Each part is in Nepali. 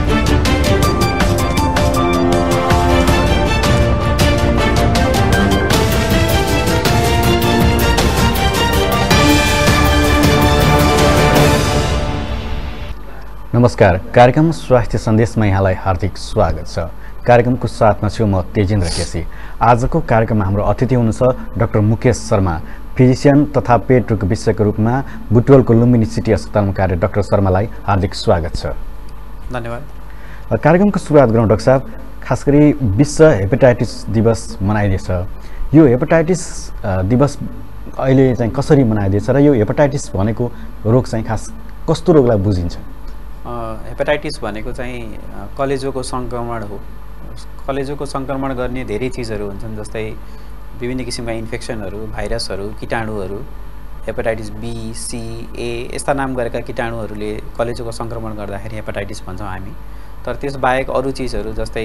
नमस्कार, कार्यक्रम स्वास्थ्य सन्देशमा यहाँलाई हार्दिक स्वागत छ। कार्यक्रमको साथमा छु म तेजेन्द्र केसी। आजको कार्यक्रममा हाम्रो अतिथि हुनुहुन्छ डाक्टर मुकेश शर्मा, फिजिशियन तथा पेट रोग विशेषज्ञको रूपमा बुटवलको लुम्बिनी सिटी अस्पतालमा कार्य डाक्टर शर्मालाई हार्दिक स्वागत छ। धन्यवाद। कार्यक्रमको सुरुवात गरौँ डाक्टर साहब। खास गरी विश्व हेपाटाइटिस दिवस मनाइदैछ। यो हेपाटाइटिस दिवस अहिले चाहिँ कसरी मनाइदैछ र यो हेपाटाइटिस भनेको रोग चाहिँ खास कस्तो रोगलाई बुझिन्छ? हेपाटाइटिस भनेको चाहिँ कलेजोको सङ्क्रमण हो। कलेजोको सङ्क्रमण गर्ने धेरै चिजहरू हुन्छन्, जस्तै विभिन्न किसिमका इन्फेक्सनहरू, भाइरसहरू, किटाणुहरू, हेपाटाइटिस बी, सी, ए यस्ता नाम गरेका किटाणुहरूले कलेजोको सङ्क्रमण गर्दाखेरि हेपाटाइटिस भन्छौँ हामी। तर त्यसबाहेक अरू चिजहरू जस्तै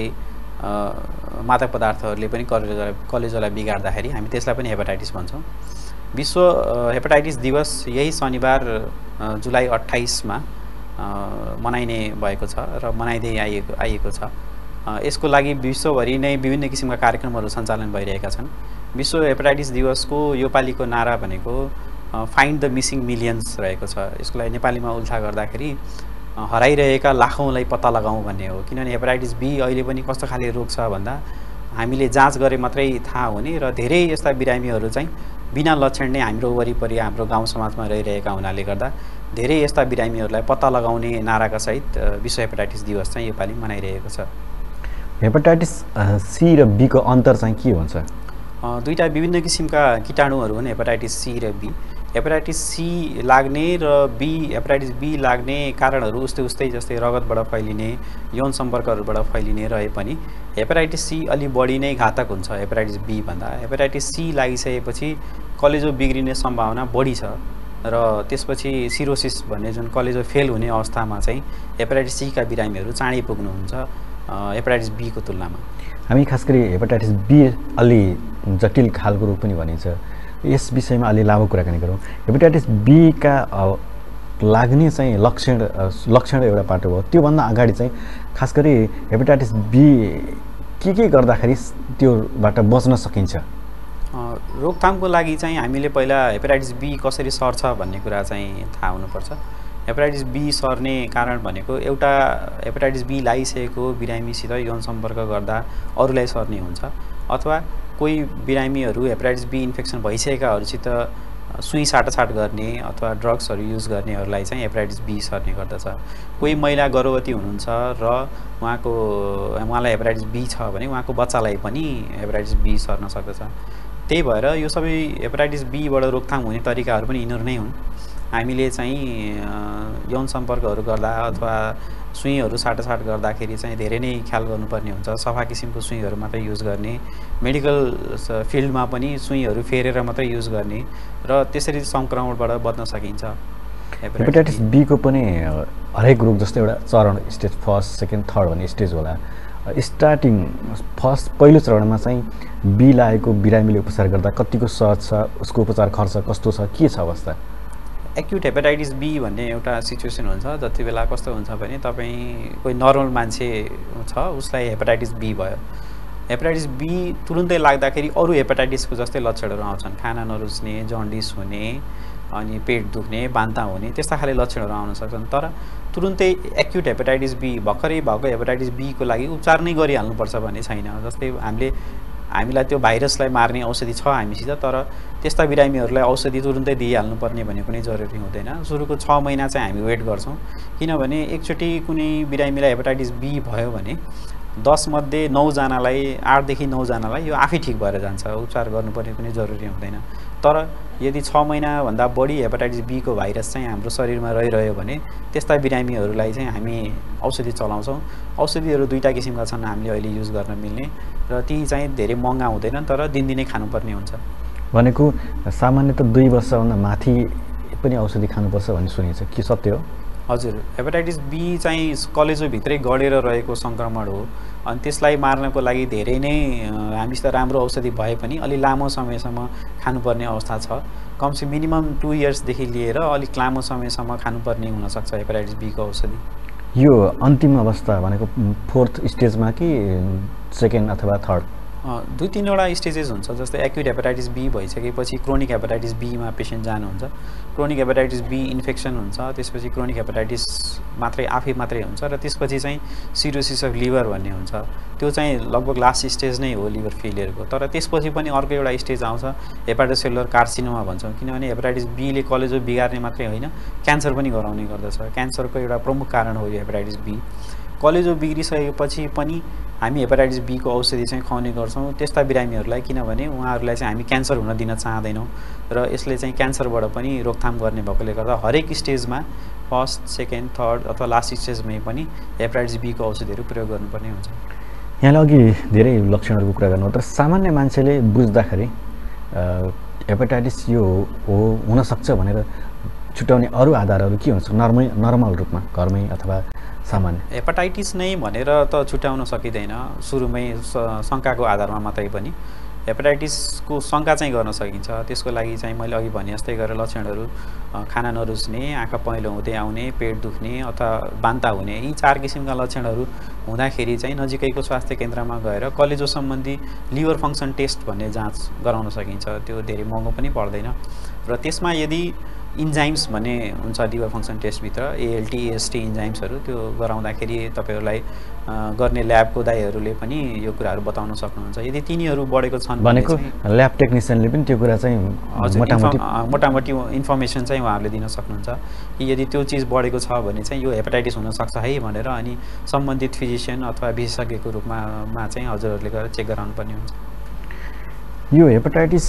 मादक पदार्थहरूले पनि कलेजोलाई बिगार्दाखेरि हामी त्यसलाई पनि हेपाटाइटिस भन्छौँ। विश्व हेपाटाइटिस दिवस यही शनिबार जुलाई 28मा मनाइने भएको छ र मनाइँदै आइएको छ। यसको लागि विश्वभरि नै विभिन्न किसिमका कार्यक्रमहरू सञ्चालन भइरहेका छन्। विश्व हेपाटाइटिस दिवसको योपालिको नारा भनेको फाइन्ड द मिसिङ मिलियन्स रहेको छ। यसको लागि नेपालीमा उल्था गर्दाखेरि हराइरहेका लाखौँलाई पत्ता लगाउँ भन्ने हो। किनभने हेपाटाइटिस बी अहिले पनि कस्तो खाले रोग छ भन्दा हामीले जाँच गरे मात्रै थाहा हुने र धेरै यस्ता बिरामीहरू चाहिँ बिना लक्षण नै हाम्रो वरिपरि हाम्रो गाउँ समाजमा रहिरहेका हुनाले गर्दा धेरै यस्ता बिरामीहरूलाई पत्ता लगाउने नाराका सहित विश्व हेपाटाइटिस दिवस चाहिँ योपालि मनाइरहेको छ। हेपाटाइटिस सी र बी को अन्तर चाहिँ के हुन्छ? दुईटा विभिन्न किसिमका किटाणुहरू हुन्, हेपाटाइटिस सी र बी। हेपाटाइटिस सी लाग्ने र हेपाटाइटिस बी लाग्ने कारणहरू उस्तै जस्तै रगतबाट फैलिने, यौन सम्पर्कहरूबाट फैलिने रहे पनि हेपाटाइटिस सी अलि बढी नै घातक हुन्छ हेपाटाइटिस बी भन्दा। हेपाटाइटिस सी लागिसकेपछि कलेजो बिग्रिने सम्भावना बढी छ र त्यसपछि सिरोसिस भन्ने जुन कलेजो फेल हुने अवस्थामा चाहिँ हेपाटाइटिस सी का बिरामीहरू चाँडै पुग्नुहुन्छ हेपाटाइटिस बी को तुलनामा। हामी खास गरी हेपाटाइटिस बी अलि जटिल खालको रोग पनि भनिन्छ। यस विषयमा अलि लामो कुराकानी गरौँ। हेपाटाइटिस बी का लाग्ने चाहिँ लक्षण एउटा पाटो भयो। त्योभन्दा अगाडि चाहिँ खास गरी हेपाटाइटिस बी के गर्दाखेरि त्योबाट बच्न सकिन्छ? रोकथामको लागि चाहिँ हामीले पहिला हेपाटाइटिस बी कसरी सर्छ भन्ने कुरा चाहिँ थाहा हुनुपर्छ। हेपाटाइटिस बी सर्ने कारण भनेको एउटा हेपाटाइटिस बी लागिसकेको बिरामीसित यौन सम्पर्क गर्दा अरूलाई सर्ने हुन्छ, अथवा कोही बिरामीहरू हेपाटाइटिस बी इन्फेक्सन भइसकेकाहरूसित सुई साटासाट गर्ने अथवा ड्रग्सहरू युज गर्नेहरूलाई चाहिँ हेपाटाइटिस बी सर्ने गर्दछ। कोही महिला गर्भवती हुनुहुन्छ र उहाँलाई हेपाटाइटिस बी छ भने उहाँको बच्चालाई पनि हेपाटाइटिस बी सर्न सक्दछ। त्यही भएर यो सबै हेपाटाइटिस बीबाट रोकथाम हुने तरिकाहरू पनि यिनीहरू नै हुन्। हामीले चाहिँ यौन सम्पर्कहरू गर्दा अथवा सुईहरू साटासाट गर्दाखेरि चाहिँ धेरै नै ख्याल गर्नुपर्ने हुन्छ। सफा किसिमको सुईहरू मात्रै युज गर्ने, मेडिकल फिल्डमा पनि सुईहरू फेरेर मात्रै युज गर्ने र त्यसरी सङ्क्रमणबाट बच्न सकिन्छ। हेपाटाइटिस बी को पनि हरेक रोग जस्तो एउटा चरण, स्टेज फर्स्ट, सेकेन्ड, थर्ड भन्ने स्टेज होला। स्टार्टिङ पहिलो चरणमा चाहिँ बी लागेको बिरामीले उपचार गर्दा कतिको सहज छ, उसको उपचार खर्च कस्तो छ, के छ अवस्था? एक्युट हेपाटाइटिस बी भन्ने एउटा सिचुएसन हुन्छ। जति बेला कस्तो हुन्छ भने तपाईँ कोही नर्मल मान्छे छ, उसलाई हेपाटाइटिस बी भयो। हेपाटाइटिस बी तुरुन्तै लाग्दाखेरि अरू हेपाटाइटिसको जस्तै लक्षणहरू आउँछन्। खाना नरुच्ने, जन्डिस हुने, अनि पेट दुख्ने, बान्ता हुने, त्यस्ता खाले लक्षणहरू आउन सक्छन्। तर तुरुन्तै एक्युट हेपाटाइटिस बी भर्खरै भएको हेपाटाइटिस बी को लागि उपचार नै गरिहाल्नुपर्छ भन्ने छैन। जस्तै हामीलाई त्यो भाइरसलाई मार्ने औषधि छ हामीसित, तर त्यस्ता बिरामीहरूलाई औषधि तुरुन्तै दिइहाल्नुपर्ने भन्ने कुनै जरुरी हुँदैन। सुरुको 6 महिना चाहिँ हामी वेट गर्छौँ, किनभने एकचोटि कुनै बिरामीलाई हेपाटाइटिस बी भयो भने 10 मध्ये 9 जनालाई, 8 देखि 9 जनालाई यो आफै ठिक भएर जान्छ, उपचार गर्नुपर्ने कुनै जरुरी हुँदैन। तर यदि 6 महिनाभन्दा बढी हेपाटाइटिस बी को भाइरस चाहिँ हाम्रो शरीरमा रहिरह्यो भने त्यस्ता बिरामीहरूलाई चाहिँ हामी औषधि चलाउँछौँ। औषधिहरू दुईटा किसिमका छन् हामीले अहिले युज गर्न मिल्ने, र ती चाहिँ धेरै महँगा हुँदैनन्, तर दिनदिनै खानुपर्ने हुन्छ। भनेको सामान्यतः 2 वर्षभन्दा माथि पनि औषधि खानुपर्छ भन्ने सुनिन्छ, के सत्य हो? हजुर, हेपाटाइटिस बी चाहिँ कलेजोभित्रै गढेर रहेको सङ्क्रमण हो, अनि त्यसलाई मार्नको लागि धेरै नै हामीसित राम्रो औषधि भए पनि अलि लामो समयसम्म खानुपर्ने अवस्था छ। कमसे मिनिमम 2 इयर्सदेखि लिएर अलिक लामो समयसम्म खानुपर्ने हुनसक्छ हेपाटाइटिस बी को औषधि। यो अन्तिम अवस्था भनेको 4th स्टेजमा कि सेकेन्ड अथवा थर्ड? 2-3वटा स्टेजेस हुन्छ। जस्तै एक्युट हेपाटाइटिस बी भइसकेपछि क्रोनिक हेपाटाइटिस बीमा पेसेन्ट जानुहुन्छ। क्रोनिक हेपाटाइटिस बी इन्फेक्सन हुन्छ, त्यसपछि क्रोनिक हेपाटाइटिस आफै मात्रै हुन्छ र त्यसपछि चाहिँ सिरोसिस अफ लिभर भन्ने हुन्छ। त्यो चाहिँ लगभग लास्ट स्टेज नै हो लिभर फेलियरको। तर त्यसपछि पनि अर्को एउटा स्टेज आउँछ हेपाटोसेलुलर कार्सिनोमा भन्छौँ, किनभने हेपाटाइटिस बीले कलेजो बिगार्ने मात्रै होइन, क्यान्सर पनि गराउने गर्दछ। क्यान्सरको एउटा प्रमुख कारण हो यो हेपाटाइटिस बी। कलेजो बिग्रिसकेपछि पनि हामी हेपाटाइटिस बीको औषधि चाहिँ खुवाउने गर्छौँ त्यस्ता बिरामीहरूलाई, किनभने उहाँहरूलाई चाहिँ हामी क्यान्सर हुन दिन चाहँदैनौँ र यसले चाहिँ क्यान्सरबाट पनि रोकथाम गर्ने भएकोले गर्दा हरेक स्टेजमा फर्स्ट, सेकेन्ड, थर्ड अथवा लास्ट स्टेजमै पनि हेपाटाइटिस बीको औषधिहरू प्रयोग गर्नुपर्ने हुन्छ। यहाँले अघि धेरै लक्षणहरूको कुरा गर्नु, तर सामान्य मान्छेले बुझ्दाखेरि हेपाटाइटिस यो हो हुनसक्छ भनेर छुट्याउने अरू आधारहरू के हुन्छ नर्मल रूपमा घरमै अथवा सामान्य? हेपाटाइटिस नै भनेर त छुट्याउन सकिँदैन सुरुमै शङ्काको आधारमा मात्रै पनि। हेपाटाइटिसको शङ्का चाहिँ गर्न सकिन्छ। त्यसको लागि चाहिँ मैले अघि भने जस्तै गरेर लक्षणहरू खाना नरुच्ने, आँखा पहेँलो हुँदै आउने, पेट दुख्ने अथवा बान्ता हुने, यी 4 किसिमका लक्षणहरू हुँदाखेरि चाहिँ नजिकैको स्वास्थ्य केन्द्रमा गएर कलेजो सम्बन्धी लिभर फङ्सन टेस्ट भन्ने जाँच गराउन सकिन्छ। त्यो धेरै महँगो पनि पर्दैन र त्यसमा यदि इन्जाइम्स भन्ने हुन्छ लिभर फङ्सन टेस्टभित्र एएलटी, एएसटी इन्जाइम्सहरू, त्यो गराउँदाखेरि तपाईँहरूलाई गर्ने ल्याबको दाइहरूले पनि यो कुराहरू बताउन सक्नुहुन्छ। यदि तिनीहरू बढेको छन् भनेको ल्याब टेक्निसियनले पनि त्यो कुरा चाहिँ मोटामोटी इन्फर्मेसन चाहिँ उहाँहरूले दिन सक्नुहुन्छ कि यदि त्यो चिज बढेको छ भने चाहिँ यो हेपाटाइटिस हुनसक्छ है भनेर, अनि सम्बन्धित फिजिसियन अथवा विशेषज्ञको रूपमा चाहिँ हजुरहरूले गएर चेक गराउनुपर्ने हुन्छ। यो हेपाटाइटिस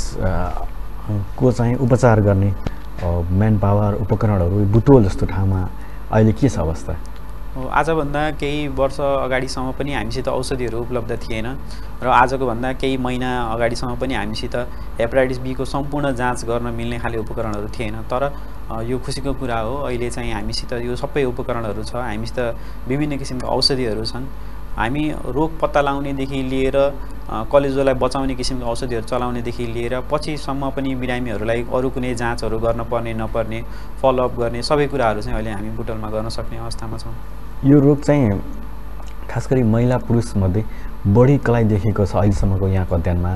को चाहिँ उपचार गर्ने म्यान पावर उपकरणहरू बुटवल जस्तो ठाउँमा अहिले के छ अवस्था? आजभन्दा केही वर्ष अगाडिसम्म पनि हामीसित औषधिहरू उपलब्ध थिएन र आजको भन्दा केही महिना अगाडिसम्म पनि हामीसित हेपाटाइटिस बीको सम्पूर्ण जाँच गर्न मिल्ने खाले उपकरणहरू थिएन। तर यो खुसीको कुरा हो, अहिले चाहिँ हामीसित यो सबै उपकरणहरू छ। हामीसित विभिन्न किसिमका औषधिहरू छन्। हामी रोग पत्ता लगाउनेदेखि लिएर कलेजोलाई बचाउने किसिमको औषधिहरू चलाउनेदेखि लिएर पछिसम्म पनि बिरामीहरूलाई अरू कुनै जाँचहरू गर्न पर्ने नपर्ने फलोअप गर्ने सबै कुराहरू चाहिँ अहिले हामी बुटवलमा गर्न सक्ने अवस्थामा छौँ। यो रोग चाहिँ खास गरी महिला पुरुषमध्ये बढी कलाई देखेको छ अहिलेसम्मको यहाँको अध्ययनमा?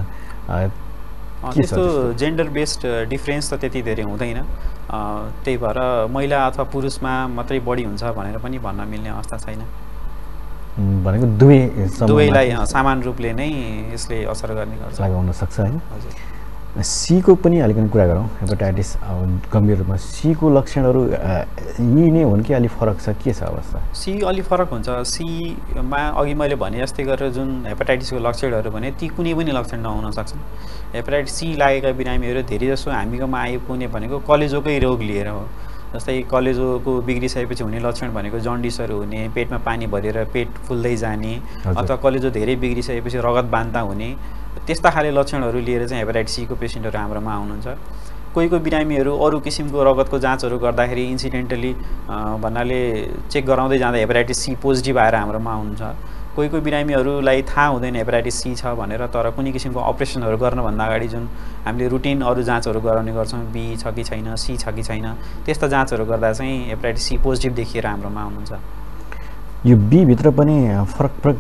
त्यस्तो जेन्डर बेस्ड डिफ्रेन्स त त्यति धेरै हुँदैन, त्यही भएर महिला अथवा पुरुषमा मात्रै बढी हुन्छ भनेर पनि भन्न मिल्ने अवस्था छैन। भनेको दुवैलाई समान रूपले नै यसले असर गर्ने गर्छ, लगाउन सक्छ हैन? सीको पनि अलिकति कुरा गरौँ। हेपाटाइटिस गम्भीर रूपमा सीको लक्षणहरू यी नै हुन् कि अलि फरक छ, के छ अवस्था? सी अलि फरक हुन्छ। सीमा अघि मैले भने जस्तै गरेर जुन हेपाटाइटिसको लक्षणहरू भने ती कुनै पनि लक्षण नहुन सक्छन्। हेपाटाइटिस सी लागेका बिरामीहरू धेरै जसो हामीकोमा आइपुग्ने भनेको कलेजोकै रोग लिएर हो। जस्तै कलेजोको बिग्रिसकेपछि हुने लक्षण भनेको जन्डिसहरू हुने, पेटमा पानी भरेर पेट फुल्दै जाने, अथवा कलेजो धेरै बिग्रिसकेपछि रगत बान्ता हुने, त्यस्ता खाले लक्षणहरू लिएर चाहिँ हेपाटाइटिस सीको पेसेन्टहरू हाम्रोमा आउनुहुन्छ। कोही बिरामीहरू अरू किसिमको रगतको जाँचहरू गर्दाखेरि इन्सिडेन्टली भन्नाले चेक गराउँदै जाँदा हेपाटाइटिस सी पोजिटिभ आएर हाम्रोमा आउनुहुन्छ। कोही बिरामीहरूलाई थाहा हुँदैन हेपाटाइटिस सी छ भनेर, तर कुनै किसिमको अपरेसनहरू गर्नुभन्दा अगाडि जुन हामीले रुटिन अरू जाँचहरू गराउने गर्छौँ, बी छ कि छैन, सी छ कि छैन, त्यस्ता जाँचहरू गर्दा चाहिँ हेपाटाइटिस सी पोजिटिभ देखिएर हाम्रोमा आउनुहुन्छ। यो बीभित्र पनि फरक फरक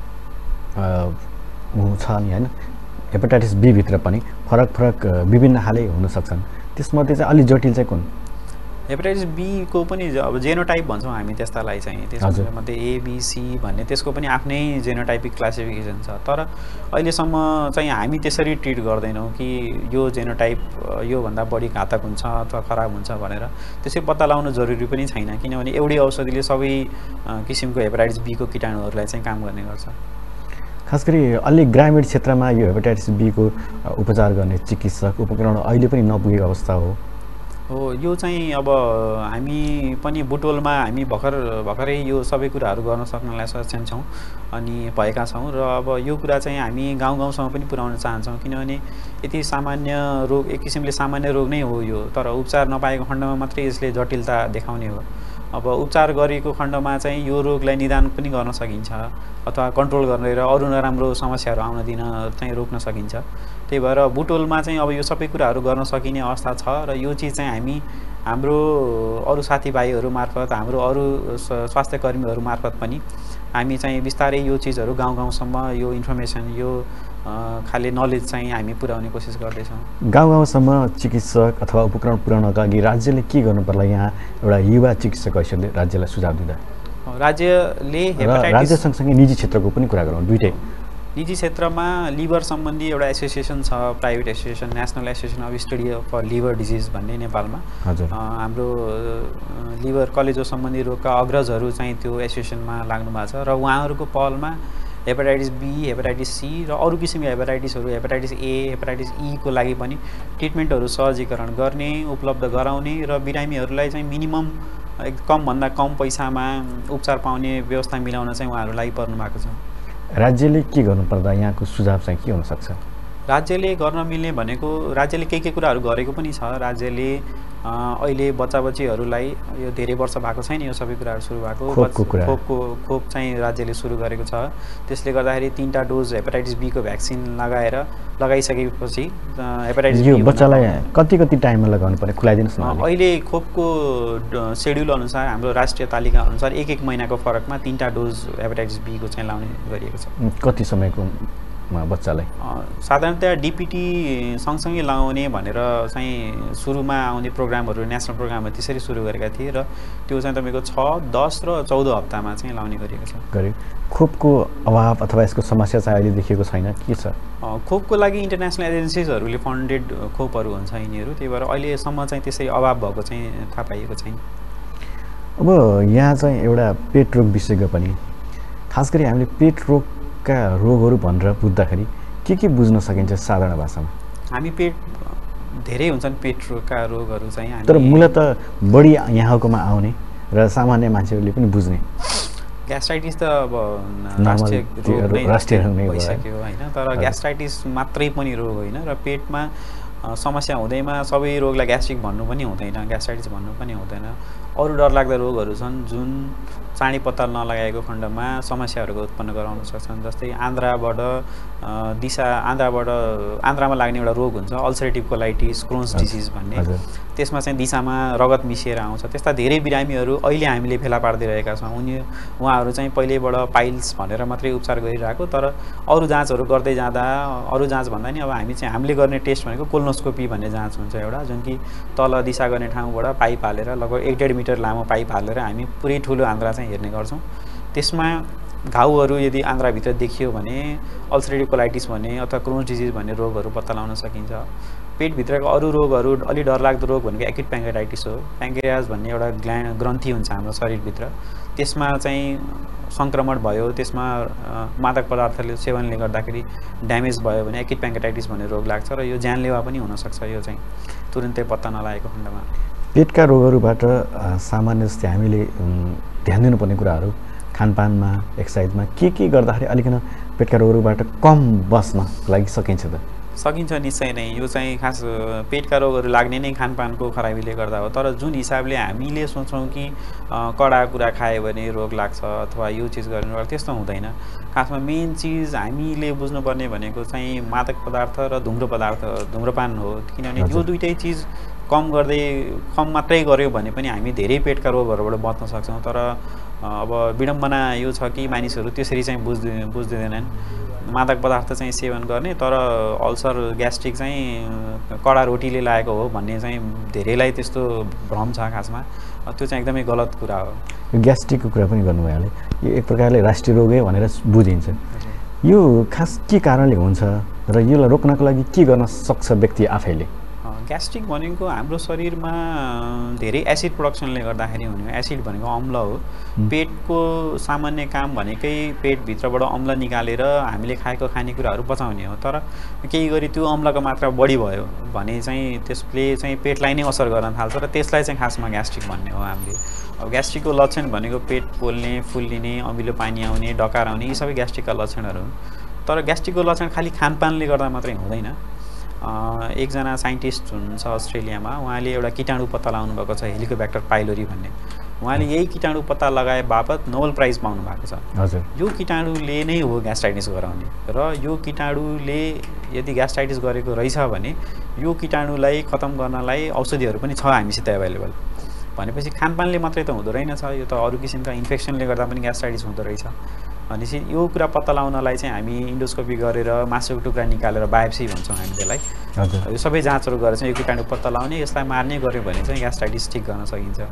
छ नि हैन? हेपाटाइटिस बीभित्र पनि फरक फरक विभिन्न खाले हुन सक्छन्, त्यसमध्ये चाहिँ अलि जटिल चाहिँ कुन? हेपाटाइटिस बीको पनि अब जेनोटाइप भन्छौँ हामी त्यस्तालाई चाहिँ, त्यसमध्ये एबिसी भन्ने त्यसको पनि आफ्नै जेनोटाइपिक क्लासिफिकेसन छ। तर अहिलेसम्म चाहिँ हामी त्यसरी ट्रिट गर्दैनौँ कि यो जेनोटाइप योभन्दा बढी घातक हुन्छ अथवा खराब हुन्छ भनेर। त्यसै पत्ता लगाउनु जरुरी पनि छैन, किनभने एउटै औषधिले सबै किसिमको हेपाटाइटिस बीको किटाणुहरूलाई चाहिँ काम गर्ने गर्छ। खास गरी अलि ग्रामीण क्षेत्रमा यो हेपाटाइटिस बीको उपचार गर्ने चिकित्सक उपकरण अहिले पनि नपुगेको अवस्था हो। यो चाहिँ अब हामी पनि बुटवलमा हामी भर्खरै यो सबै कुराहरू गर्न सक्नलाई सक्षम छौँ अनि भएका छौँ र अब यो कुरा चाहिँ हामी गाउँ गाउँसम्म पनि पुर्याउन चाहन्छौँ, किनभने यति सामान्य रोग एक किसिमले सामान्य रोग नै हो यो, तर उपचार नपाएको खण्डमा मात्रै यसले जटिलता देखाउने हो। अब उपचार गरेको खण्डमा चाहिँ यो रोगलाई निदान पनि गर्न सकिन्छ अथवा कन्ट्रोल गरेर अरू नराम्रो समस्याहरू आउन दिन चाहिँ रोक्न सकिन्छ। त्यही भएर बुटवलमा चाहिँ अब यो सबै कुराहरू गर्न सकिने अवस्था छ र यो चिज चाहिँ हामी हाम्रो अरू साथीभाइहरू मार्फत हाम्रो अरू स्वास्थ्य कर्मीहरू मार्फत पनि हामी चाहिँ बिस्तारै यो चिजहरू गाउँ गाउँसम्म यो इन्फर्मेसन यो खाले नलेज चाहिँ हामी पुर्याउने कोसिस गर्दैछौँ। गाउँ गाउँसम्म चिकित्सक अथवा उपकरण पुर्याउनका लागि राज्यले के गर्नु पर्ला यहाँ एउटा युवा चिकित्सक हैसियतले राज्यलाई सुझाव दिँदा? राज्यले हेपाटाइटिस राज्य सँगसँगै निजी क्षेत्रको पनि कुरा गरौँ, दुईटै। निजी क्षेत्रमा लिभर सम्बन्धी एउटा एसोसिएसन छ, private association, national association of study for liver disease भन्ने नेपालमा। हजुर। हाम्रो लिभर कलेजो सम्बन्धी रोगका अग्रजहरू चाहिँ त्यो एसोसिएसनमा लाग्नु भएको छ र उहाँहरूको पहलमा हेपाटाइटिस बी, हेपाटाइटिस सी र अरू किसिमका हेपाटाइटिसहरू, हेपाटाइटिस ए, हेपाटाइटिस ई को लागि पनि ट्रिटमेन्टहरू सहजीकरण गर्ने, उपलब्ध गराउने र बिरामीहरूलाई चाहिँ मिनिमम कमभन्दा कम पैसामा उपचार पाउने व्यवस्था मिलाउन चाहिँ उहाँहरू लागि पर्नु भएको छ। राज्यले के गर्नुपर्दा यहाँको सुझाव चाहिँ के हुनसक्छ? राज्यले गर्न मिल्ने भनेको राज्यले के कुराहरू गरेको पनि छ। राज्यले अहिले बच्चा बच्चीहरूलाई यो धेरै वर्ष भएको छैन यो सबै कुराहरू सुरु भएको, खोप चाहिँ राज्यले सुरु गरेको छ। त्यसले गर्दाखेरि 3टा डोज हेपाटाइटिस बी को भ्याक्सिन लगाइसकेपछि हेपाटाइटिस यो बच्चालाई कति टाइममा लगाउनु पर्ने खुलाइदिनुस् न। अहिले खोपको सेड्युल अनुसार हाम्रो राष्ट्रिय तालिका अनुसार 1-1 महिनाको फरकमा 3टा डोज हेपाटाइटिस बी को चाहिँ लाउने गरिएको छ। कति समयको बच्चालाई? साधारणतया डिपिटी सँगसँगै लगाउने भनेर चाहिँ सुरुमा आउने प्रोग्रामहरू, नेसनल प्रोग्रामहरू त्यसरी सुरु गरेका थिए र त्यो चाहिँ तपाईँको 6, 10 र 14 हप्तामा चाहिँ लाउने गरिएको छ। खोपको अभाव अथवा यसको समस्या चाहिँ अहिले देखिएको छैन, के छ? खोपको लागि इन्टरनेसनल एजेन्सिजहरूले फन्डेड खोपहरू हुन्छ यिनीहरू, त्यही भएर अहिलेसम्म चाहिँ त्यसरी अभाव भएको चाहिँ थाहा पाइएको छैन। अब यहाँ चाहिँ एउटा पेट रोग विशेषज्ञ पनि, खास गरी हामीले पेट रोगका रोगहरू भनेर बुझ्दाखेरि के बुझ्न सकिन्छ साधारण भाषामा? हामी पेट धेरै हुन्छन् पेट रोगका रोगहरू चाहिँ, तर मूलतः बढी यहाँकोमा आउने र सामान्य मान्छेहरूले पनि बुझ्ने ग्यास्ट्राइटिस त अब राष्ट्रिय रोग नै भइसक्यो होइन। तर ग्यास्ट्राइटिस मात्रै पनि रोग होइन र पेटमा समस्या हुँदैमा सबै रोगलाई ग्यास्ट्रिक भन्नु पनि हुँदैन, ग्यास्ट्राइटिस भन्नु पनि हुँदैन। अरू डरलाग्दा रोगहरू छन् जुन चाँडी पत्ता नलगाएको खण्डमा समस्याहरूको उत्पन्न गराउन सक्छन्। जस्तै आन्द्रामा लाग्ने एउटा रोग हुन्छ अल्सरेटिभ कोलाइटिस, क्रोन्स डिजिज भन्ने, त्यसमा चाहिँ दिशामा रगत मिसिएर आउँछ। त्यस्ता धेरै बिरामीहरू अहिले हामीले फेला पार्दै रहेका छौँ। उहाँहरू चाहिँ पहिल्यैबाट पाइल्स भनेर मात्रै उपचार गरिरहेको, तर अरू जाँचहरू गर्दै जाँदा, अरू जाँच भन्दा नि अब हामीले गर्ने टेस्ट भनेको कोलोनोस्कोपी भन्ने जाँच हुन्छ एउटा, जुन कि तल दिशा गर्ने ठाउँबाट पाइप हालेर लगभग 1.5 मिटर लामो पाइप हालेर हामी पुरै ठुलो आन्द्रा चाहिँ हेर्ने गर्छौँ। त्यसमा घाउहरू यदि आन्द्राभित्र देखियो भने अल्सरेटिभ कोलाइटिस भन्ने अथवा क्रोन्स डिजिज भन्ने रोगहरू पत्ता लगाउन सकिन्छ। पेटभित्रको अरू रोगहरू अलि डरलाग्दो रोग भनेको एक्युट प्याङ्क्रियाटाइटिस हो। प्याङ्क्रियास भन्ने एउटा ग्रन्थि हुन्छ हाम्रो शरीरभित्र, त्यसमा चाहिँ सङ्क्रमण भयो, त्यसमा मादक पदार्थले सेवनले गर्दाखेरि ड्यामेज भयो भने एक्युट प्याङ्क्रियाटाइटिस भन्ने रोग लाग्छ र यो जानलेवा पनि हुनसक्छ। यो चाहिँ तुरुन्तै पत्ता नलागेको खण्डमा पेटका रोगहरूबाट सामान्य जस्तै हामीले ध्यान दिनुपर्ने कुराहरू खानपानमा, एक्सर्साइजमा के गर्दाखेरि अलिकन पेटका रोगहरूबाट कम बस्नको लागि सकिन्छ त? सकिन्छ निश्चय नै। यो चाहिँ खास पेटका रोगहरू लाग्ने नै खानपानको खराबीले गर्दा हो। तर जुन हिसाबले हामीले सोच्छौँ कि कडा कुरा खायो भने रोग लाग्छ अथवा यो चिज गर्नु, त्यस्तो हुँदैन। खासमा मेन चिज हामीले बुझ्नुपर्ने भनेको चाहिँ मादक पदार्थ र धुम्रपान हो। किनभने यो दुइटै चिज कम मात्रै गऱ्यो भने पनि हामी धेरै पेटका रोगहरूबाट बच्न सक्छौँ। तर अब विडम्बना यो छ कि मानिसहरू त्यसरी चाहिँ बुझ्दैनन्। मादक पदार्थ चाहिँ सेवन गर्ने तर अल्सर ग्यास्ट्रिक चाहिँ कडा रोटीले लागेको हो भन्ने चाहिँ धेरैलाई त्यस्तो भ्रम छ खासमा। त्यो चाहिँ एकदमै गलत कुरा हो। ग्यास्ट्रिकको कुरा पनि गर्नुभयो हालै, यो एक प्रकारले राष्ट्रिय रोगै भनेर बुझिन्छ। यो खास के कारणले हुन्छ र यसलाई रोक्नको लागि के गर्न सक्छ व्यक्ति आफैले? ग्यास्ट्रिक भनेको हाम्रो शरीरमा धेरै एसिड प्रोडक्सनले गर्दाखेरि हुने हो। एसिड भनेको अम्ल हो। पेटको सामान्य काम भनेकै पेटभित्रबाट अम्ल निकालेर हामीले खाएको खानेकुराहरू पचाउने हो। तर केही गरी त्यो अम्लको मात्रा बढी भयो भने चाहिँ त्यसले चाहिँ पेटलाई नै असर गर्न थाल्छ र त्यसलाई चाहिँ खासमा ग्यास्ट्रिक भन्ने हो हामीले। अब ग्यास्ट्रिकको लक्षण भनेको पेट पोल्ने, फुल्लिने, अमिलो पानी आउने, डकार आउने, यी सबै ग्यास्ट्रिकका लक्षणहरू हुन्। तर ग्यास्ट्रिकको लक्षण खालि खानपानले गर्दा मात्रै हुँदैन। एकजना साइन्टिस्ट हुनुहुन्छ अस्ट्रेलियामा, उहाँले एउटा कीटाणु पत्ता लगाउनु भएको छ, हेलिकोब्याक्टर पाइलोरी भन्ने। उहाँले यही कीटाणु पत्ता लगाए बापत नोबेल प्राइज पाउनु भएको छ। हजुर यो कीटाणुले नै हो ग्यास्ट्राइटिस गराउने र यो कीटाणुले यदि ग्यास्ट्राइटिस गरेको रहेछ भने यो कीटाणुलाई खतम गर्नलाई औषधिहरू पनि छ हामीसित एभाइलेबल। भनेपछि खानपानले मात्रै त हुँदो रहेनछ, यो त अरू किसिमका इन्फेक्सनले गर्दा पनि ग्यास्ट्राइटिस हुँदो रहेछ। भनेपछि यो कुरा पत्ता लगाउनलाई चाहिँ हामी इन्डोस्कोपी गरेर मासुको टुक्रा निकालेर बायोप्सी भन्छौँ हामी त्यसलाई। यो सबै जाँचहरू गरेर चाहिँ यो कीटाणु पत्ता लगाउने, यसलाई मार्ने गऱ्यो भने चाहिँ ग्यास्ट्राइटिस ठिक गर्न सकिन्छ।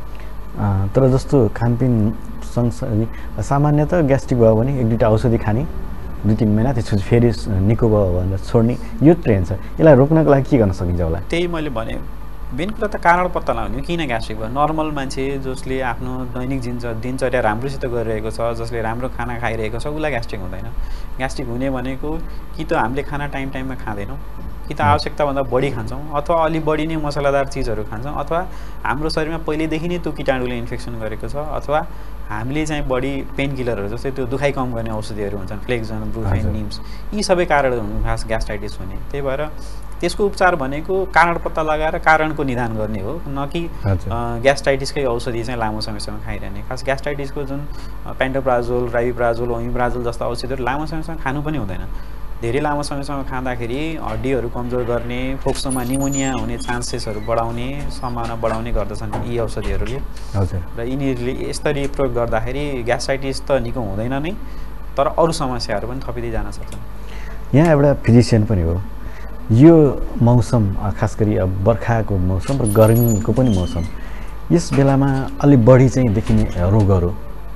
तर जस्तो खानपिन सँगसँगै सामान्यतः ग्यास्ट्रिक भयो भने 1-2 औषधि खाने 2-3 महिना त्यसपछि फेरि निको भयो भनेर छोड्ने यो ट्रेन्ड छ। यसलाई रोक्नको लागि के गर्न सकिन्छ होला? त्यही मैले भने मेन कुरा त कारण पत्ता लगाउने, किन ग्यास्ट्रिक भयो। नर्मल मान्छे जसले आफ्नो दैनिक दिनचर्या राम्रोसित गरिरहेको छ, जसले राम्रो खाना खाइरहेको छ, उसलाई ग्यास्ट्रिक हुँदैन। ग्यास्ट्रिक हुने भनेको कि त हामीले खाना टाइममा खाँदैनौँ, कि त आवश्यकताभन्दा बढी खान्छौँ, अथवा अलि बढी नै मसलादार चिजहरू खान्छौँ, अथवा हाम्रो शरीरमा पहिलेदेखि नै त्यो कीटाणुले इन्फेक्सन गरेको छ, अथवा हामीले चाहिँ बढी पेन किलरहरू जस्तै त्यो दुखाइ कम गर्ने औषधिहरू हुन्छन्, फ्लेक्जन, ब्रुफेन, निम्स, यी सबै कारणहरू हुन् खास ग्यास्ट्राइटिस हुने। त्यही भएर त्यसको उपचार भनेको कारण पत्ता लगाएर कारणको निदान गर्ने हो, न कि ग्यास्ट्राइटिसकै औषधि चाहिँ लामो समयसम्म खाइरहने। खास ग्यास्ट्राइटिसको जुन पेन्टोप्राजोल, राइबोप्राजोल, ओमिप्राजोल जस्ता औषधिहरू लामो समयसम्म खानु पनि हुँदैन। धेरै लामो समयसम्म खाँदाखेरि हड्डीहरू कमजोर गर्ने, फोक्सोमा निमोनिया हुने चान्सेसहरू बढाउने, सम्भावना बढाउने गर्दछन् यी औषधिहरूले। हजुर। र यिनीहरूले यसरी प्रयोग गर्दाखेरि ग्यास्ट्राइटिस त निको हुँदैन नै, तर अरू समस्याहरू पनि थपिँदै जान सक्छन्। यहाँ एउटा फिजिसियन पनि हो, यो मौसम खास गरी अब बर्खाको मौसम र गर्मीको पनि मौसम, यस बेलामा अलि बढी चाहिँ देखिने रोगहरू,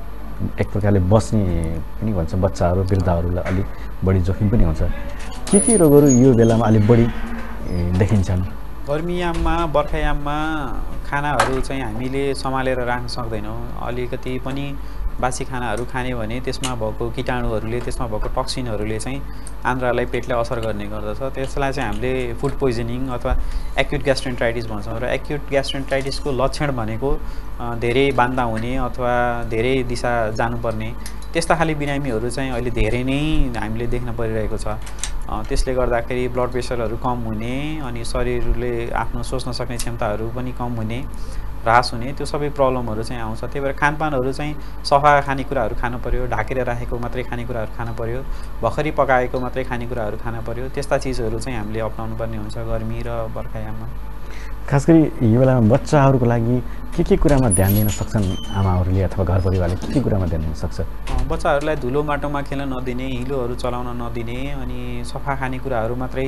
एक प्रकारले बस्ने पनि भन्छ बच्चाहरू, वृद्धहरूलाई अलि बढी जोखिम पनि हुन्छ। के रोगहरू यो बेलामा अलि बढी देखिन्छन्? गर्मीयाममा, बर्खायाममा खानाहरू चाहिँ हामीले सम्हालेर राख्न सक्दैनौँ। अलिकति पनि बासी खानाहरू खाने भने त्यसमा भएको कीटाणुहरूले, त्यसमा भएको टक्सिनहरूले चाहिँ आन्द्रालाई, पेटलाई असर गर्ने गर्दछ। त्यसलाई चाहिँ हामीले फुड पोइजनिङ अथवा एक्युट ग्यास्ट्रेन्टाइटिस भन्छौँ। र एक्युट ग्यास्ट्रेन्टाइटिसको लक्षण भनेको धेरै बान्दा हुने अथवा धेरै दिशा जानुपर्ने, त्यस्ता खाले बिरामीहरू चाहिँ अहिले धेरै नै हामीले देख्न परिरहेको छ। त्यसले गर्दाखेरि ब्लड प्रेसरहरू कम हुने, अनि शरीरले आफ्नो सोच्न सक्ने क्षमताहरू पनि कम हुने, ह्रास हुने, त्यो सबै प्रब्लमहरू चाहिँ आउँछ। त्यही भएर खानपानहरू चाहिँ सफा खानेकुराहरू खानु पर्यो, ढाकेर राखेको मात्रै खानेकुराहरू खानु पर्यो, भर्खरै पकाएको मात्रै खानेकुराहरू खानु पर्यो। त्यस्ता चिजहरू चाहिँ हामीले अपनाउनु पर्ने हुन्छ गर्मी र बर्खायाममा। खास गरी यो बेलामा बच्चाहरूको लागि के कुरामा ध्यान दिन सक्छन् आमाहरूले अथवा घर परिवारले, के कुरामा ध्यान दिन सक्छ? बच्चाहरूलाई धुलो माटोमा खेल्न नदिने, हिलोहरू चलाउन नदिने, अनि सफा खानेकुराहरू मात्रै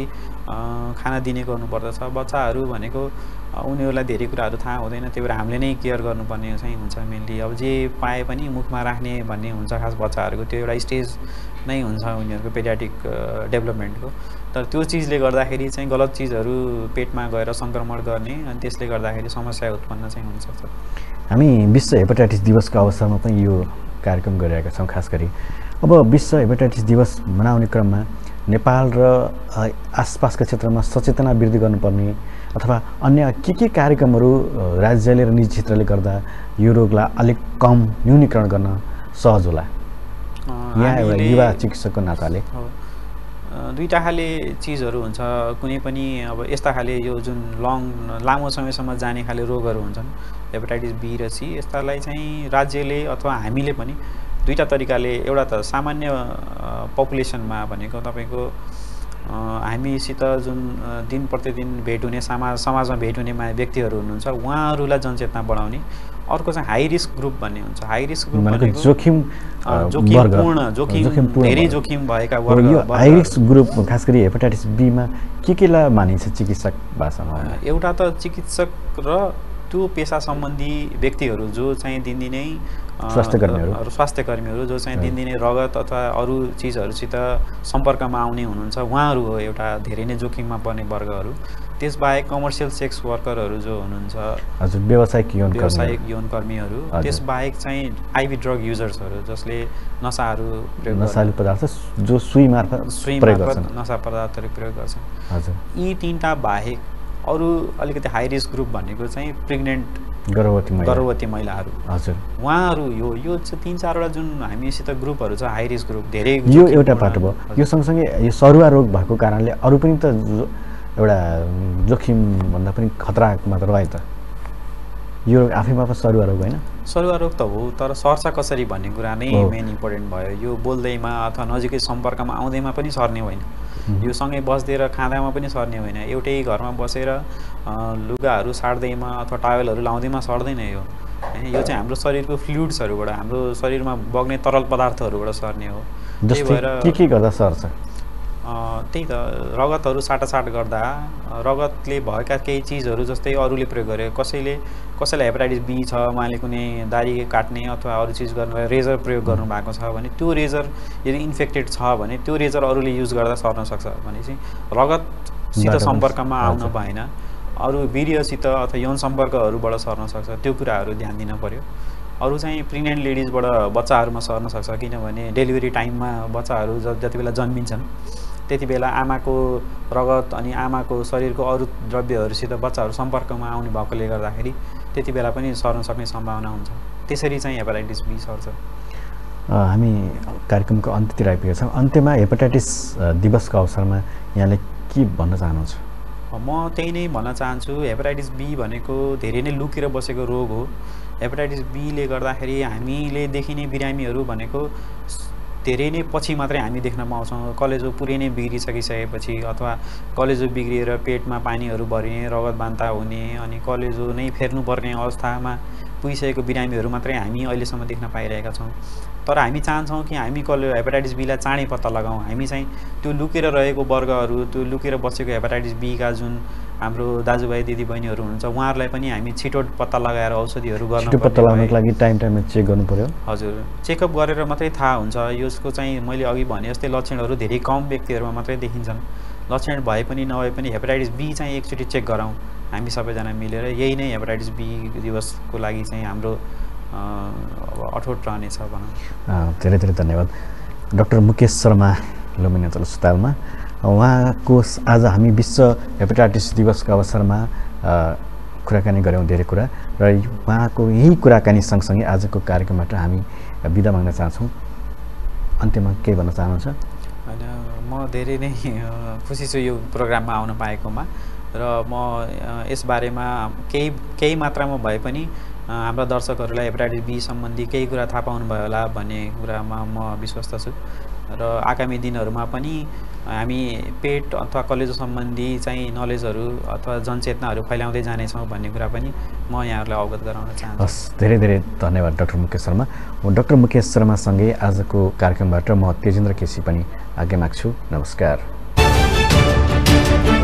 खाना दिने गर्नुपर्दछ। बच्चाहरू भनेको उनीहरूलाई धेरै कुराहरू थाहा हुँदैन, त्यही भएर हामीले नै केयर गर्नुपर्ने चाहिँ हुन्छ मेनली। अब जे पाए पनि मुखमा राख्ने भन्ने हुन्छ खास बच्चाहरूको, त्यो एउटा स्टेज नै हुन्छ उनीहरूको पेडियाट्रिक डेभलपमेन्टको। तर त्यो चिजले गर्दाखेरि चाहिँ गलत चिजहरू पेटमा गएर सङ्क्रमण गर्ने, अनि त्यसले गर्दाखेरि समस्या उत्पन्न चाहिँ हुनसक्छ। हामी विश्व हेपाटाइटिस दिवसको अवसरमा पनि यो कार्यक्रम गरिरहेका छौँ। खास गरी अब विश्व हेपाटाइटिस दिवस मनाउने क्रममा नेपाल र आसपासका क्षेत्रमा सचेतना वृद्धि गर्नुपर्ने अथवा अन्य के कार्यक्रमहरू राज्यले र निजी क्षेत्रले गर्दा यो रोगलाई अलिक कम न्यूनीकरण गर्न सहज होला? यहाँ एउटा युवा चिकित्सकको नाताले दुईटा खाले चिजहरू हुन्छ। कुनै पनि अब यस्ता खाले यो जुन लामो समयसम्म जाने खाले रोगहरू हुन्छन्, हेपाटाइटिस बी र सी, यस्तालाई चाहिँ राज्यले अथवा हामीले पनि दुईटा तरिकाले, एउटा त सामान्य पपुलेसनमा भनेको तपाईँको हामीसित जुन दिन प्रतिदिन भेट हुने समाजमा भेट हुने व्यक्तिहरू हुनुहुन्छ, उहाँहरूलाई जनचेतना बढाउने। अर्को चाहिँ हाई रिस्क ग्रुप भन्ने हुन्छ। हाई रिस्क ग्रुप भनेको जोखिम धेरै जोखिम भएका वर्ग। यो हाई रिस्क ग्रुप खास गरी हेपाटाइटिस बीमा केलाई मानिन्छ चिकित्सक भाषामा? एउटा त चिकित्सक र त्यो पेसा सम्बन्धी व्यक्तिहरू जो चाहिँ दिनदिनै स्वास्थ्यकर्मीहरू जो चाहिँ दिनदिनै रगत अथवा अरू चिजहरूसित सम्पर्कमा आउने हुनुहुन्छ, उहाँहरू हो एउटा धेरै नै जोखिममा पर्ने वर्गहरू। त्यसबाहेक कमर्सियल सेक्स वर्करहरू जो हुनुहुन्छ, हजुर, व्यावसायिक यौनकर्मीहरू, त्यसबाहेक चाहिँ आइभी ड्रग युजर्सहरू जसले नसालु पदार्थ जो सुई मार्फत नसा पदार्थहरू प्रयोग गर्छन्। हजुर, यी तीनटा बाहेक अरू अलिकति हाई रिस्क ग्रुप भनेको चाहिँ प्रेग्नेन्ट गर्भवती महिलाहरू। हजुर, उहाँहरू यो 3-4वटा जुन हामीसित ग्रुपहरू छ हाई रिस्क ग्रुप, धेरै यो एउटा पाटो भयो। यो सँगसँगै यो सरुवा रोग भएको कारणले अरू पनि त एउटा जोखिम भन्दा पनि खतरामा त रह्यो त। यो रोग आफैमा पनि सरुवा रोग होइन? सरुवा रोग त हो, तर सर्छ कसरी भन्ने कुरा नै मेन इम्पोर्टेन्ट भयो। यो बोल्दैमा अथवा नजिकै सम्पर्कमा आउँदैमा पनि सर्ने होइन, यो सँगै बस्दै र खाँदामा पनि सर्ने होइन, एउटै घरमा बसेर लुगाहरू साट्दैमा अथवा टावेलहरू लाउँदैमा सर्दैन यो हैन। यो चाहिँ हाम्रो शरीरको फ्लुइड्सहरूबाट, हाम्रो शरीरमा बग्ने तरल पदार्थहरूबाट सर्ने हो। त्यही भएर के गर्दा सर्छ? त्यही त रगतहरू साटासाट गर्दा, रगतले भएका केही चिजहरू जस्तै अरूले प्रयोग गरे, कसैलाई हेपाटाइटिस बी छ, उहाँले कुनै दाह्री काट्ने अथवा अरू चिज गर्नलाई रेजर प्रयोग गर्नुभएको छ भने त्यो रेजर यदि इन्फेक्टेड छ भने त्यो रेजर अरूले युज गर्दा सर्न सक्छ। भनेपछि रगतसित सम्पर्कमा आउन भएन, अरू वीर्यसित अथवा यौन सम्पर्कहरूबाट सर्न सक्छ, त्यो कुराहरू ध्यान दिन पर्यो। अरू चाहिँ प्रेग्नेन्ट लेडिजबाट बच्चाहरूमा सर्न सक्छ, किनभने डेलिभरी टाइममा बच्चाहरू जति बेला जन्मिन्छन् त्यति बेला आमाको रगत अनि आमाको शरीरको अरू द्रव्यहरूसित बच्चाहरू सम्पर्कमा आउने भएकोले गर्दाखेरि त्यति बेला पनि सर्न सक्ने सम्भावना हुन्छ। त्यसरी चाहिँ हेपाटाइटिस बी सर्छ। हामी कार्यक्रमको अन्त्यतिर आइपुगेका छौँ। अन्त्यमा हेपाटाइटिस दिवसको अवसरमा यहाँले के भन्न चाहनुहुन्छ? म त्यही नै भन्न चाहन्छु, हेपाटाइटिस बी भनेको धेरै नै लुकेर बसेको रोग हो। हेपाटाइटिस बीले गर्दाखेरि हामीले देखिने बिरामीहरू भनेको धेरै नै पछि मात्रै हामी देख्न पाउँछौँ। कलेजो पुरै नै बिग्रिसकिसकेपछि अथवा कलेजो बिग्रिएर पेटमा पानीहरू भरिने, रगत बान्ता हुने अनि कलेजो नै फेर्नुपर्ने अवस्थामा पुगिसकेको बिरामीहरू मात्रै हामी अहिलेसम्म देख्न पाइरहेका छौँ। तर हामी चाहन्छौँ कि हामी हेपाटाइटिस बीलाई चाँडै पत्ता लगाउँ। हामी चाहिँ त्यो लुकेर रहेको वर्गहरू, त्यो लुकेर बसेको हेपाटाइटिस बीका जुन हाम्रो दाजुभाइ दिदीबहिनीहरू हुनुहुन्छ उहाँहरूलाई पनि हामी छिटो पत्ता लगाएर औषधिहरू गर्न पर्छ। पत्ता लगाउनको लागि टाइममा चेक गर्नु पर्यो। हजुर, चेकअप गरेर मात्रै थाहा हुन्छ। यसको चाहिँ मैले अघि भने जस्तै लक्षणहरू धेरै कम व्यक्तिहरूमा मात्रै देखिन्छन्। लक्षण भए पनि नभए पनि हेपाटाइटिस बी चाहिँ एकचोटि चेक गराउँ हामी सबैजना मिलेर। यही नै हेपाटाइटिस बी दिवसको लागि चाहिँ हाम्रो अठोट रहनेछ भनौँ। धेरै धेरै धन्यवाद डाक्टर मुकेश शर्मा लुम्बिनी अस्पतालमा। उहाँको आज हामी विश्व हेपाटाइटिस दिवसको अवसरमा कुराकानी गऱ्यौँ धेरै कुरा, र उहाँको यही कुराकानी सँगसँगै आजको कार्यक्रमबाट हामी बिदा माग्न चाहन्छौँ। अन्त्यमा के भन्न चाहनुहुन्छ? होइन, म धेरै नै खुसी छु यो प्रोग्राममा आउन पाएकोमा, र म यसबारेमा केही मात्रामा भए पनि हाम्रा दर्शकहरूलाई हेपाटाइटिस बी सम्बन्धी केही कुरा थाहा पाउनुभयो होला भन्ने कुरामा म विश्वस्त छु। र आगामी दिनहरूमा पनि हामी पेट अथवा कलेजो सम्बन्धी चाहिँ नलेजहरू अथवा जनचेतनाहरू फैलाउँदै जानेछौँ भन्ने कुरा पनि म यहाँहरूलाई अवगत गराउन चाहन्छु। हस्, धेरै धेरै धन्यवाद डाक्टर मुकेश शर्मा। डाक्टर मुकेश शर्मासँगै आजको कार्यक्रमबाट म तेजेन्द्र केसी पनि आज्ञा माग्छु। नमस्कार।